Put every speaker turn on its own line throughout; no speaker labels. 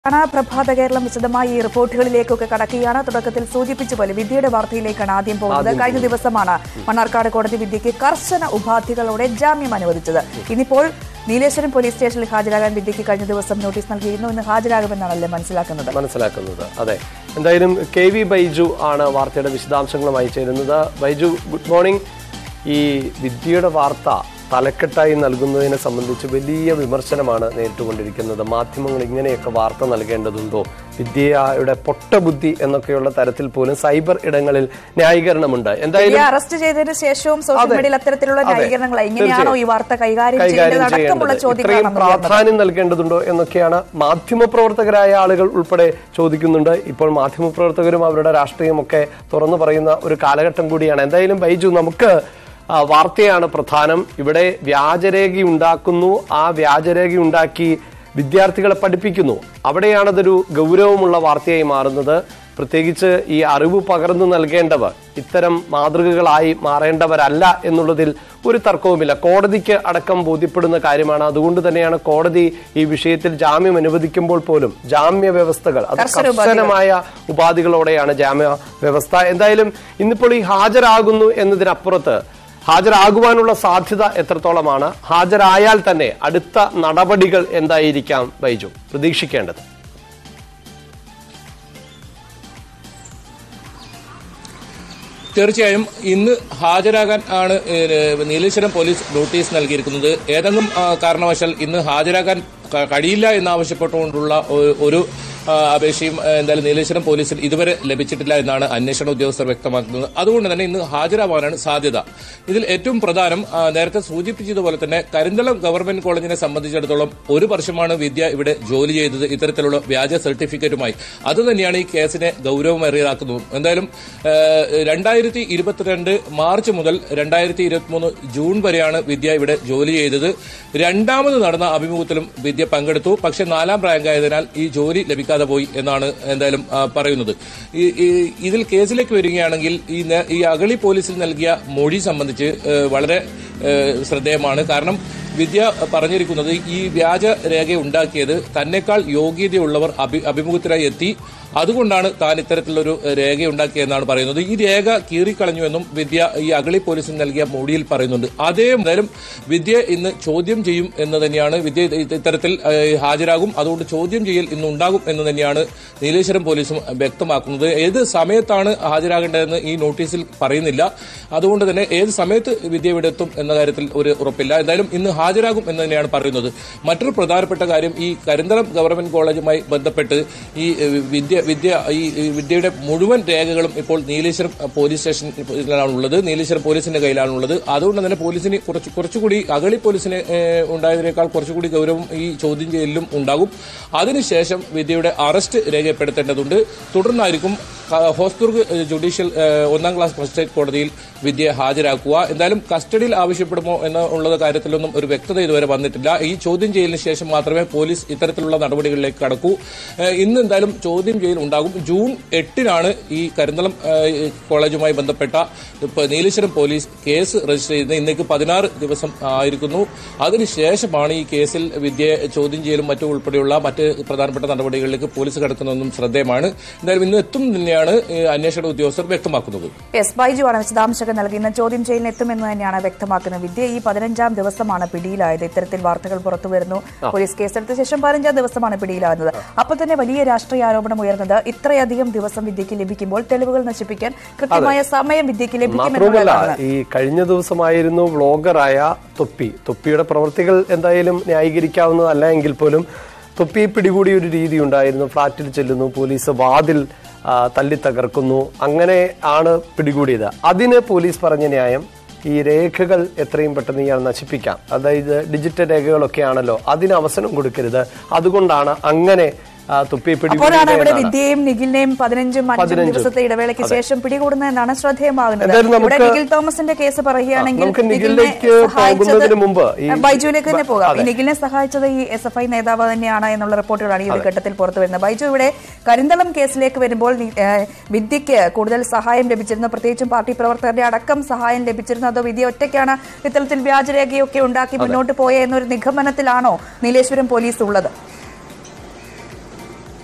പ്രഭാത കേരളം വിശദമായി ഈ റിപ്പോർട്ടുകളിലേക്കൊക്കെ കടക്കുകയാണ്. തുടക്കത്തിൽ സൂചിപ്പിച്ച പോലെ വിദ്യയുടെ വാർത്തയിലേക്കാണ് ആദ്യം പോകുന്നത്. കഴിഞ്ഞ ദിവസമാണ് മണ്ണാർക്കാട് കോടതി വിദ്യയ്ക്ക് കർശന ഉപാധികളോടെ ജാമ്യം അനുവദിച്ചത്. ഇന്നിപ്പോൾ നീലേശ്വരം പോലീസ് സ്റ്റേഷനിൽ ഹാജരാകാൻ വിദ്യയ്ക്ക് കഴിഞ്ഞ ദിവസം നോട്ടീസ് നൽകിയിരുന്നു. ഇന്ന് ഹാജരാകുമെന്നാണല്ലേ മനസ്സിലാക്കുന്നത്?
അതെ, എന്തായാലും KV ബൈജു ആണ് വാർത്തയുടെ വിശദാംശങ്ങളുമായി ചേരുന്നത്. Baiju, good morning. ഈ വിദ്യയുടെ വാർത്ത തലക്കെട്ടായി നൽകുന്നതിനെ സംബന്ധിച്ച് വലിയ വിമർശനമാണ് നേരിട്ടുകൊണ്ടിരിക്കുന്നത്. മാധ്യമങ്ങൾ ഇങ്ങനെയൊക്കെ വാർത്ത നൽകേണ്ടതുണ്ടോ? വിദ്യയുടെ പൊട്ടബുദ്ധി എന്നൊക്കെയുള്ള തരത്തിൽ പോലും സൈബർ ഇടങ്ങളിൽ ന്യായീകരണമുണ്ട്.
എന്തായാലും അറസ്റ്റ് ചെയ്തതിനു ശേഷവും സോഷ്യൽ മീഡിയയിൽ അത്തരത്തിലുള്ള ന്യായീകരണങ്ങൾ എങ്ങനെയാണോ ഈ വാർത്ത കൈകാര്യം ചെയ്യേണ്ടത്,
ഇത്രയും പ്രാധാന്യം നൽകേണ്ടതുണ്ടോ എന്നൊക്കെയാണ് മാധ്യമപ്രവർത്തകരായ ആളുകൾ ഉൾപ്പെടെ ചോദിക്കുന്നുണ്ട്. ഇപ്പോൾ മാധ്യമപ്രവർത്തകരും അവരുടെ രാഷ്ട്രീയമൊക്കെ തുറന്നു പറയുന്ന ഒരു കാലഘട്ടം കൂടിയാണ്. എന്തായാലും ബൈജു, നമുക്ക് വാർത്തയാണ് പ്രധാനം. ഇവിടെ വ്യാജരേഖ ഉണ്ടാക്കുന്നു, ആ വ്യാജരേഖ ഉണ്ടാക്കി വിദ്യാർത്ഥികളെ പഠിപ്പിക്കുന്നു. അവിടെയാണതൊരു ഗൗരവമുള്ള വാർത്തയായി മാറുന്നത്. പ്രത്യേകിച്ച് ഈ അറിവ് പകർന്നു നൽകേണ്ടവർ ഇത്തരം മാതൃകകളായി മാറേണ്ടവരല്ല എന്നുള്ളതിൽ ഒരു തർക്കവുമില്ല. കോടതിക്ക് അടക്കം ബോധ്യപ്പെടുന്ന കാര്യമാണ്. അതുകൊണ്ട് തന്നെയാണ് കോടതി ഈ വിഷയത്തിൽ ജാമ്യം അനുവദിക്കുമ്പോൾ പോലും ജാമ്യ വ്യവസ്ഥകൾ, അത് കർശനമായ ഉപാധികളോടെയാണ് ജാമ്യ വ്യവസ്ഥ. എന്തായാലും ഇന്നിപ്പോൾ ഈ ഹാജരാകുന്നു എന്നതിനപ്പുറത്ത് ഹാജരാകുവാനുള്ള സാധ്യത എത്രത്തോളമാണ്? ഹാജരായാൽ തന്നെ അടുത്ത നടപടികൾ എന്തായിരിക്കാം ബൈജു പ്രതീക്ഷിക്കേണ്ടത്?
തീർച്ചയായും ഇന്ന് ഹാജരാകാൻ ആണ് നീലേശ്വരം പോലീസ് നോട്ടീസ് നൽകിയിരിക്കുന്നത്. ഏതെങ്കിലും കാരണവശാൽ ഇന്ന് ഹാജരാകാൻ കഴിയില്ല എന്നാവശ്യപ്പെട്ടുകൊണ്ടുള്ള ഒരു അപേക്ഷയും എന്തായാലും നീലേശ്വരം പോലീസിൽ ഇതുവരെ ലഭിച്ചിട്ടില്ല എന്നാണ് അന്വേഷണ ഉദ്യോഗസ്ഥർ വ്യക്തമാക്കുന്നത്. അതുകൊണ്ട് തന്നെ ഇന്ന് ഹാജരാവാനാണ് സാധ്യത. ഇതിൽ ഏറ്റവും പ്രധാനം, നേരത്തെ സൂചിപ്പിച്ചതുപോലെ തന്നെ കരിന്തളം ഗവൺമെന്റ് കോളേജിനെ സംബന്ധിച്ചിടത്തോളം 1 വർഷമാണ് വിദ്യ ഇവിടെ ജോലി ചെയ്തത് ഇത്തരത്തിലുള്ള വ്യാജ സർട്ടിഫിക്കറ്റുമായി. അതുതന്നെയാണ് ഈ കേസിനെ ഗൌരവമേറിയതാക്കുന്നത്. എന്തായാലും 2022 മാർച്ച് മുതൽ 2023 ജൂൺ വരെയാണ് വിദ്യ ഇവിടെ ജോലി ചെയ്തത്. രണ്ടാമത് നടന്ന അഭിമുഖത്തിലും വിദ്യ പങ്കെടുത്തു. പക്ഷേ 4ാം റാങ്കായതിനാൽ ഈ ജോലി ലഭിക്കാതെ പോയി എന്നാണ് എന്തായാലും പറയുന്നത്. ഇതിൽ കേസിലേക്ക് വരികയാണെങ്കിൽ ഈ അഗളി പോലീസിൽ നൽകിയ മൊഴി സംബന്ധിച്ച് വളരെ ശ്രദ്ധേയമാണ്. കാരണം വിദ്യ പറഞ്ഞിരിക്കുന്നത് ഈ വ്യാജ രേഖ ഉണ്ടാക്കിയത് തന്നെക്കാൾ യോഗ്യതയുള്ളവർ അഭിമുഖത്തിനായി എത്തി, അതുകൊണ്ടാണ് താൻ ഇത്തരത്തിലൊരു രേഖ ഉണ്ടാക്കിയെന്നാണ് പറയുന്നത്. ഈ രേഖ കീറിക്കളഞ്ഞുവെന്നും വിദ്യ ഈ അഗളി പോലീസിന് നൽകിയ മൊഴിയിൽ പറയുന്നുണ്ട്. എന്തായാലും വിദ്യ ഇന്ന് ചോദ്യം ചെയ്യും എന്ന് തന്നെയാണ്, വിദ്യ ഇത്തരത്തിൽ ഹാജരാകും. അതുകൊണ്ട് ചോദ്യം ചെയ്യൽ ഇന്ന് ഉണ്ടാകും എന്ന് തന്നെയാണ് നീലേശ്വരം പോലീസും വ്യക്തമാക്കുന്നത്. ഏത് സമയത്താണ് ഹാജരാകേണ്ടതെന്ന് ഈ നോട്ടീസിൽ പറയുന്നില്ല. അതുകൊണ്ട് തന്നെ ഏത് സമയത്ത് വിദ്യ ഇവിടെ എത്തും എന്ന കാര്യത്തിൽ ഒരു ഉറപ്പില്ല. എന്തായാലും ഇന്ന് ഹാജരാകും എന്ന് തന്നെയാണ് പറയുന്നത്. മറ്റൊരു പ്രധാനപ്പെട്ട കാര്യം, ഈ കരിന്തളം ഗവൺമെന്റ് കോളേജുമായി ബന്ധപ്പെട്ട് ഈ വിദ്യയുടെ മുഴുവൻ രേഖകളും ഇപ്പോൾ നീലേശ്വരം പോലീസ് സ്റ്റേഷനിലാണുള്ളത്, നീലേശ്വരം പോലീസിന്റെ കയ്യിലാണുള്ളത്. അതുകൊണ്ട് തന്നെ പോലീസിന് കുറച്ചുകൂടി അഗളി പോലീസിന് ഉണ്ടായതിനേക്കാൾ കുറച്ചുകൂടി ഗൗരവം ഈ ചോദ്യം ചെയ്യലിലും ഉണ്ടാകും. അതിനുശേഷം വിദ്യയുടെ അറസ്റ്റ് രേഖപ്പെടുത്തേണ്ടതുണ്ട്. തുടർന്നായിരിക്കും ഹോസ്ദുർഗ് ജുഡീഷ്യൽ 1ാം ക്ലാസ് മജിസ്ട്രേറ്റ് കോടതിയിൽ വിദ്യ ഹാജരാക്കുക. എന്തായാലും കസ്റ്റഡിയിൽ ആവശ്യപ്പെടുമോ എന്നുള്ള കാര്യത്തിലൊന്നും ഒരു വ്യക്തത ഇതുവരെ വന്നിട്ടില്ല. ഈ ചോദ്യം ചെയ്യലിന് ശേഷം മാത്രമേ പോലീസ് ഇത്തരത്തിലുള്ള നടപടികളിലേക്ക് കടക്കൂ. ഇന്ന് എന്തായാലും ചോദ്യം ചെയ്യൽ ഉണ്ടാകും. ജൂൺ 8-നാണ് ഈ കരിന്തളം കോളേജുമായി ബന്ധപ്പെട്ട നീലേശ്വരം പോലീസ് കേസ് രജിസ്റ്റർ ചെയ്യുന്നത്. ഇന്നേക്ക് 16 ദിവസം ആയിരിക്കുന്നു. അതിനുശേഷമാണ് ഈ കേസിൽ വിദ്യയെ ചോദ്യം ചെയ്യലും മറ്റും ഉൾപ്പെടെയുള്ള മറ്റ് പ്രധാനപ്പെട്ട നടപടികളിലേക്ക് പോലീസ് കടക്കുന്നതെന്നും ശ്രദ്ധേയമാണ്. എന്തായാലും ഇന്ന് എത്തും തന്നെയാണ് അന്വേഷണ ഉദ്യോഗസ്ഥർ വ്യക്തമാക്കുന്നത്.
ബൈജുവാണ് വിശദാംശങ്ങൾ നൽകുന്ന. ചോദ്യം ചെയ്യലിന് എത്തുമെന്ന് തന്നെയാണ് വ്യക്തമാക്കുന്നത്. വിദ്യ ഈ 15ാം ദിവസമാണ് പിടിയിലായത്. ഇത്തരത്തിൽ വാർത്തകൾ പുറത്തുവരുന്നു. പോലീസ് കേസെടുത്ത ശേഷം 15ാം ദിവസമാണ് പിടിയിലാകുന്നത്. അപ്പോൾ തന്നെ വലിയ രാഷ്ട്രീയ ആരോപണം ഉയർന്നത് ഇത്രയധികം ദിവസം വിദ്യയ്ക്ക് ലഭിക്കുമ്പോൾ തെളിവുകൾ നശിപ്പിക്കാൻ കൃത്യമായ സമയം വിദ്യയ്ക്ക് ലഭിക്കുമെന്നുള്ളതാണ്.
ഈ കഴിഞ്ഞ ദിവസമായിരുന്നു വ്ളോഗറായ തൊപ്പിയുടെ പ്രവൃത്തികൾ എന്തായാലും ന്യായീകരിക്കാവുന്നതല്ല എങ്കിൽ പോലും തൊപ്പിയെ പിടികൂടിയ ഒരു രീതി ഉണ്ടായിരുന്നു. ഫ്ളാറ്റിൽ ചെല്ലുന്നു, പോലീസ് വാതിൽ തല്ലി തകർക്കുന്നു, അങ്ങനെ ആണ് പിടികൂടിയത്. അതിന് പോലീസ് പറഞ്ഞ ന്യായം ഈ രേഖകൾ എത്രയും പെട്ടെന്ന് ഇയാൾ നശിപ്പിക്കാം, അതായത് ഡിജിറ്റൽ രേഖകളൊക്കെ ആണല്ലോ, അതിന് അവസരം കൊടുക്കരുത്, അതുകൊണ്ടാണ് അങ്ങനെ
അപ്പോഴാണ് ഇവിടെ വിദ്യയും നിഖിലിനെയും 15 ദിവസത്തെ ഇടവേളയ്ക്ക് ശേഷം പിടികൂടുന്നതെന്നാണ് ശ്രദ്ധേയമാകുന്നത്. ഇവിടെ നിഖിൽ തോമസിന്റെ കേസ് പറയുകയാണെങ്കിൽ ബൈജുവിലേക്ക് തന്നെ പോകാം. നിഖിലിനെ സഹായിച്ചത് ഈ SFI നേതാവ് തന്നെയാണ് എന്നുള്ള റിപ്പോർട്ടുകളാണ് ഈ ഘട്ടത്തിൽ പുറത്തുവരുന്നത്. ബൈജു, ഇവിടെ കരിന്തളം കേസിലേക്ക് വരുമ്പോൾ വിദ്യയ്ക്ക് കൂടുതൽ സഹായം ലഭിച്ചിരുന്നു, പ്രത്യേകിച്ചും പാർട്ടി പ്രവർത്തകരുടെ അടക്കം സഹായം ലഭിച്ചിരുന്നു, അതോ വിദ്യ ഒറ്റയ്ക്കാണ് ഇത്തരത്തിൽ വ്യാജരേഖയൊക്കെ ഉണ്ടാക്കി മുന്നോട്ട് പോയ എന്നൊരു നിഗമനത്തിലാണോ നീലേശ്വരം പോലീസ് ഉള്ളത്?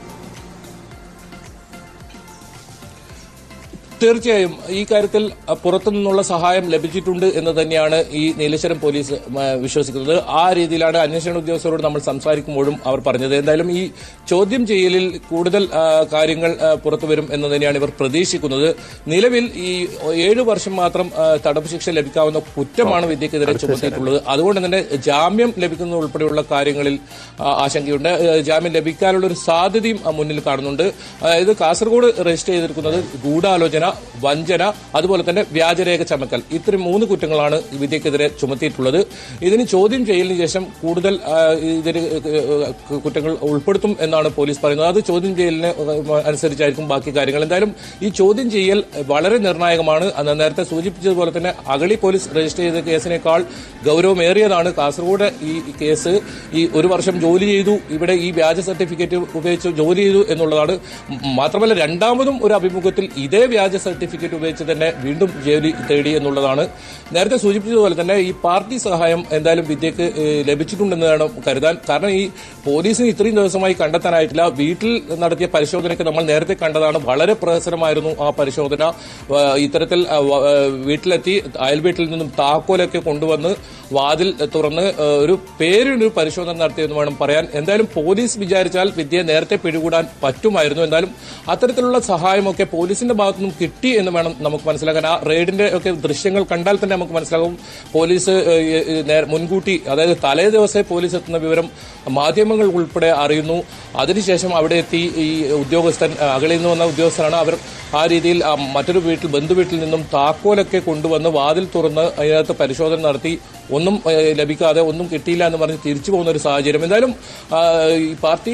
തീർച്ചയായും ഈ കാര്യത്തിൽ പുറത്തുനിന്നുള്ള സഹായം ലഭിച്ചിട്ടുണ്ട് എന്ന് തന്നെയാണ് ഈ നീലേശ്വരം പോലീസ് വിശ്വസിക്കുന്നത്. ആ രീതിയിലാണ് അന്വേഷണ ഉദ്യോഗസ്ഥരോട് നമ്മൾ സംസാരിക്കുമ്പോഴും അവർ പറഞ്ഞത്. എന്തായാലും ഈ ചോദ്യം ചെയ്യലിൽ കൂടുതൽ കാര്യങ്ങൾ പുറത്തുവരും എന്ന് തന്നെയാണ് ഇവർ പ്രതീക്ഷിക്കുന്നത്. നിലവിൽ ഈ 7 വർഷം മാത്രം തടവ് ശിക്ഷ ലഭിക്കാവുന്ന കുറ്റമാണ് വിദ്യക്കെതിരെ ചുമത്തിയിട്ടുള്ളത്. അതുകൊണ്ട് തന്നെ ജാമ്യം ലഭിക്കുന്ന ഉൾപ്പെടെയുള്ള കാര്യങ്ങളിൽ ആശങ്കയുണ്ട്. ജാമ്യം ലഭിക്കാനുള്ള ഒരു സാധ്യതയും മുന്നിൽ കാണുന്നുണ്ട്. അതായത് കാസർഗോഡ് രജിസ്റ്റർ ചെയ്തിരിക്കുന്നത് ഗൂഢാലോചന, വഞ്ചന, അതുപോലെ തന്നെ വ്യാജരേഖ ചമക്കൽ, ഇത്തരം 3 കുറ്റങ്ങളാണ് വിദ്യക്കെതിരെ ചുമത്തിയിട്ടുള്ളത്. ഇതിന് ചോദ്യം ചെയ്യലിന് ശേഷം കൂടുതൽ ഇതിന് കുറ്റങ്ങൾ ഉൾപ്പെടുത്തും എന്നാണ് പോലീസ് പറയുന്നത്. അത് ചോദ്യം ചെയ്യലിന് അനുസരിച്ചായിരിക്കും ബാക്കി കാര്യങ്ങൾ. എന്തായാലും ഈ ചോദ്യം ചെയ്യൽ വളരെ നിർണായകമാണ്. നേരത്തെ സൂചിപ്പിച്ചതുപോലെ തന്നെ അഗളി പോലീസ് രജിസ്റ്റർ ചെയ്ത കേസിനേക്കാൾ ഗൌരവമേറിയതാണ് കാസർഗോഡ് ഈ കേസ്. ഈ 1 വർഷം ജോലി ചെയ്തു, ഇവിടെ ഈ വ്യാജ സർട്ടിഫിക്കറ്റ് ഉപയോഗിച്ച് ജോലി ചെയ്തു എന്നുള്ളതാണ്. മാത്രമല്ല രണ്ടാമതും ഒരു അഭിമുഖത്തിൽ ഇതേ വ്യാജ സർട്ടിഫിക്കറ്റ് ഉപയോഗിച്ച് തന്നെ വീണ്ടും ജോലി തേടി എന്നുള്ളതാണ്. നേരത്തെ സൂചിപ്പിച്ചതുപോലെ തന്നെ ഈ പാർട്ടി സഹായം എന്തായാലും വിദ്യക്ക് ലഭിച്ചിട്ടുണ്ടെന്ന് വേണം കരുതാൻ. കാരണം ഈ പോലീസിന് ഇത്രയും ദിവസമായി കണ്ടെത്താനായിട്ടില്ല. വീട്ടിൽ നടത്തിയ പരിശോധനയ്ക്ക് നമ്മൾ നേരത്തെ കണ്ടതാണ്. വളരെ പ്രഹസനമായിരുന്നു ആ പരിശോധന. ഇത്തരത്തിൽ വീട്ടിലെത്തി അയൽവീട്ടിൽ നിന്നും താക്കോലൊക്കെ കൊണ്ടുവന്ന് വാതിൽ തുറന്ന് ഒരു പേരിനൊരു പരിശോധന നടത്തിയെന്ന് വേണം പറയാൻ. എന്തായാലും പോലീസ് വിചാരിച്ചാൽ വിദ്യയെ നേരത്തെ പിടികൂടാൻ പറ്റുമായിരുന്നു. എന്തായാലും അത്തരത്തിലുള്ള സഹായമൊക്കെ പോലീസിന്റെ ഭാഗത്തുനിന്നും കിട്ടി എന്ന് വേണം നമുക്ക് മനസ്സിലാക്കാൻ. ആ റെയ്ഡിന്റെ ഒക്കെ ദൃശ്യങ്ങൾ കണ്ടാൽ തന്നെ നമുക്ക് മനസ്സിലാകും. പോലീസ് മുൻകൂട്ടി, അതായത് തലേ ദിവസമേ പോലീസ് എത്തുന്ന വിവരം മാധ്യമങ്ങൾ ഉൾപ്പെടെ അറിയുന്നു. അതിനുശേഷം അവിടെ എത്തി ഈ ഉദ്യോഗസ്ഥൻ, അകലിൽ നിന്ന് വന്ന ഉദ്യോഗസ്ഥരാണ് അവർ, ആ രീതിയിൽ മറ്റൊരു ബന്ധുവീട്ടിൽ നിന്നും താക്കോലൊക്കെ കൊണ്ടുവന്ന് വാതിൽ തുറന്ന് അതിനകത്ത് പരിശോധന നടത്തി ഒന്നും ലഭിക്കാതെ ഒന്നും കിട്ടിയില്ല എന്ന് പറഞ്ഞ് തിരിച്ചു പോകുന്ന ഒരു സാഹചര്യം. എന്തായാലും ഈ പാർട്ടി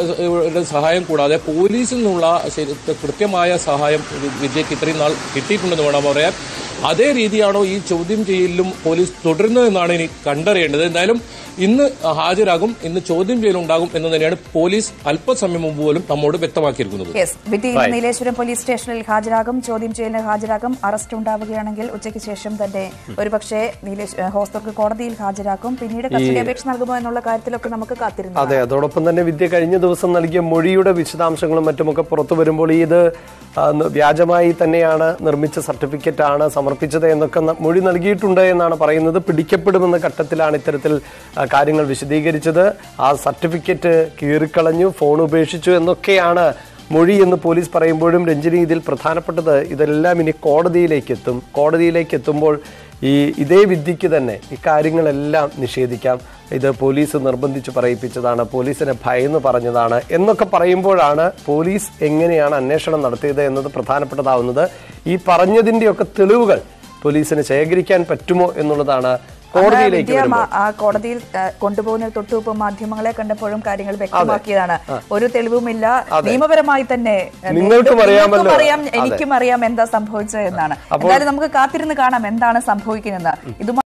സഹായം കൂടാതെ പോലീസിൽ നിന്നുള്ള കൃത്യമായ സഹായം വിദ്യയ്ക്ക് ഇത്രയും നാൾ കിട്ടിയിട്ടുണ്ടെന്ന് വേണം പറയാൻ. അതേ രീതിയാണോ ഈ ചോദ്യം ചെയ്യലിലും പോലീസ് തുടരുന്നതെന്നാണ് ഇനി കണ്ടറിയേണ്ടത്. എന്തായാലും ഇന്ന് ഹാജരാകും, ഇന്ന് ചോദ്യം ചെയ്യലുണ്ടാകും എന്ന് തന്നെയാണ് പോലീസ് അല്പസമയം മുമ്പ് പോലും നമ്മോട് വ്യക്തമാക്കിയിരിക്കുന്നത്.
വിദ്യ നീലേശ്വരം പോലീസ് സ്റ്റേഷനിൽ ഹാജരാകും, ചോദ്യം ചെയ്യലിന് ഹാജരാകും. അറസ്റ്റ് ഉണ്ടാവുകയാണെങ്കിൽ ഉച്ചയ്ക്ക് ശേഷം തന്നെ ഒരുപക്ഷെ ഹോസ്റ്റർക്ക് കോടതിയിൽ ഹാജരാക്കും. പിന്നീട് കസ്റ്റഡി അപേക്ഷ നൽകുമോ എന്നുള്ള കാര്യത്തിലൊക്കെ നമുക്ക് കാത്തിരുന്നു.
അതെ, അതോടൊപ്പം തന്നെ വിദ്യ കഴിഞ്ഞ ദിവസം നൽകിയ മൊഴിയുടെ വിശദാംശങ്ങളും മറ്റുമൊക്കെ പുറത്തു വരുമ്പോൾ ഇത് വ്യാജമായി തന്നെയാണ് നിർമ്മിച്ച സർട്ടിഫിക്കറ്റ് ആണ് സമർപ്പിച്ചത് എന്നൊക്കെ മൊഴി നൽകിയിട്ടുണ്ട് എന്നാണ് പറയുന്നത്. പിടിക്കപ്പെടുമെന്ന ഘട്ടത്തിലാണ് ഇത്തരത്തിൽ കാര്യങ്ങൾ വിശദീകരിച്ചത്. ആ സർട്ടിഫിക്കറ്റ് കീറിക്കളഞ്ഞു, ഫോൺ ഉപേക്ഷിച്ചു എന്നൊക്കെയാണ് മൊഴി എന്ന് പോലീസ് പറയുമ്പോഴും രഞ്ജിനി, ഇതിൽ പ്രധാനപ്പെട്ടത് ഇതെല്ലാം ഇനി കോടതിയിലേക്ക് എത്തും. കോടതിയിലേക്ക് എത്തുമ്പോൾ ഇതേ വിദ്യയ്ക്ക് തന്നെ ഇക്കാര്യങ്ങളെല്ലാം നിഷേധിക്കാം. ഇത് പോലീസ് നിർബന്ധിച്ച് പറയിപ്പിച്ചതാണ്, പോലീസിനെ ഭയന്ന് പറഞ്ഞതാണ് എന്നൊക്കെ പറയുമ്പോഴാണ് പോലീസ് എങ്ങനെയാണ് അന്വേഷണം നടത്തിയത് എന്നത് പ്രധാനപ്പെട്ടതാവുന്നത്. ഈ പറഞ്ഞതിൻ്റെയൊക്കെ തെളിവുകൾ പോലീസിന് ശേഖരിക്കാൻ പറ്റുമോ എന്നുള്ളതാണ് കോടതിയിലേക്ക്
കോടതിയിൽ കൊണ്ടുപോകുന്ന തൊട്ടുമുമ്പ് മാധ്യമങ്ങളെ കണ്ടപ്പോഴും കാര്യങ്ങൾ വ്യക്തമാക്കിയതാണ്. ഒരു തെളിവുമില്ല, നിയമപരമായി തന്നെ
നിങ്ങൾക്കും അറിയാമല്ലോ,
എനിക്കും അറിയാം എന്താ സംഭവിച്ചത് എന്നാണ്. എന്തായാലും നമുക്ക് കാത്തിരുന്ന് കാണാം എന്താണ് സംഭവിക്കുന്നത്.